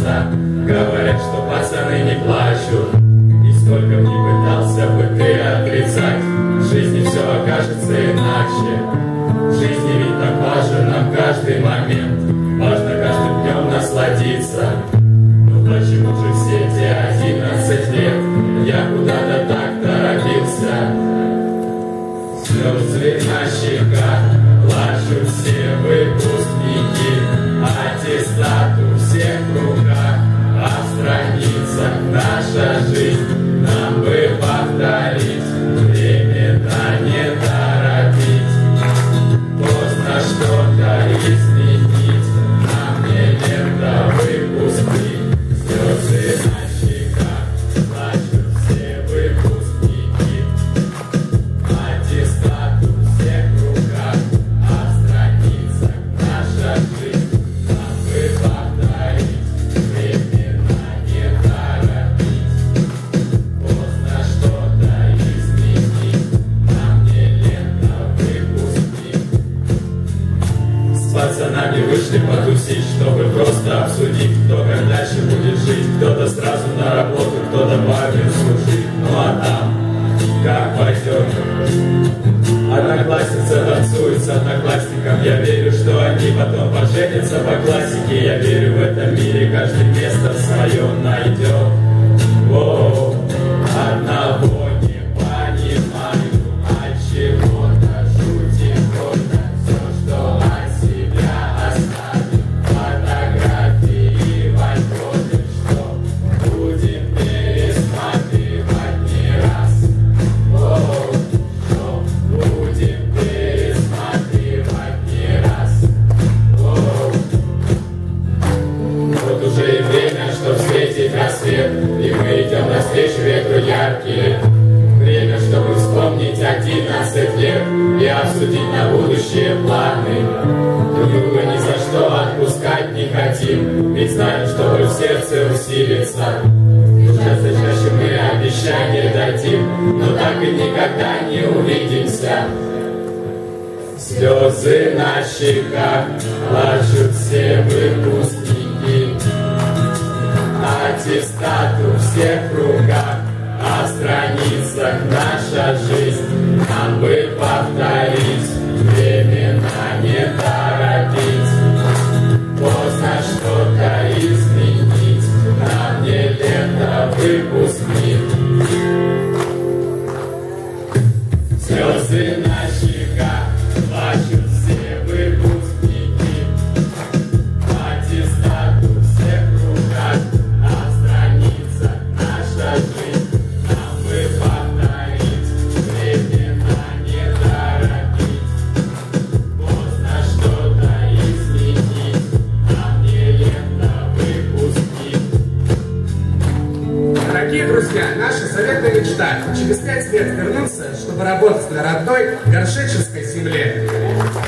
сложится. Говорят, что пацаны не плачут, и сколько б ни пытался бы ты отрицать, в жизни все окажется иначе. В жизни ведь так важен нам каждый момент, важно каждым днем насладиться. Но почему же все эти 11 лет я куда-то так торопился? Слезы на щеках, плачут все выпускники, аттестат у всех в руках, а в страницах наша жизнь нам бы повторить, временно не торопить, поздно что-то изменить, нам не лето выпускник. Слезы на щеках, плачут все выпускники, аттестат у всех в руках, а в страницах наша жизнь нам бы повторить, временно не торопить, поздно что-то изменить, нам не лето выпускник. С пацанами вышли потусить, чтобы просто обсудить, кто как дальше будет жить. Кто-то сразу на работу, кто-то в армию служить. Ну а там, как пойдет. Одноклассница танцует с одноклассником, я верю, что они потом поженятся по классике. Я верю, в этом мире каждый место свое найдет. Воу, одного не понимаю, от чего-то жутит больно. Все, что от себя оставим, фотографии в альбоме, что будем пересматривать не раз. Воу, что будем пересматривать не раз. Воу. Вот уже и время, что встретить рассвет, и мы идем навстречу ветру яркие. Время, чтобы вспомнить 11 лет и обсудить на будущее планы. Друг друга ни за что отпускать не хотим, ведь знаем, что боль в сердце усилится. Часто чаще мы обещания дадим, но так и никогда не увидимся. Слезы на щеках, плачут все выпускники, аттестат у всех в руках, а в страницах наша жизнь нам бы повторить, временно не торопить, поздно что-то изменить, нам не лето выпускник. Слезы на щеках, плачут все выпускники, аттестат у всех в руках, а в страницах наша жизнь нам бы повторить, временно не торопить, поздно что-то изменить, нам не лето выпускник. Дорогие друзья, наша заветная мечта — через 5 лет вернуться, чтобы работать на родной горшечинской земле.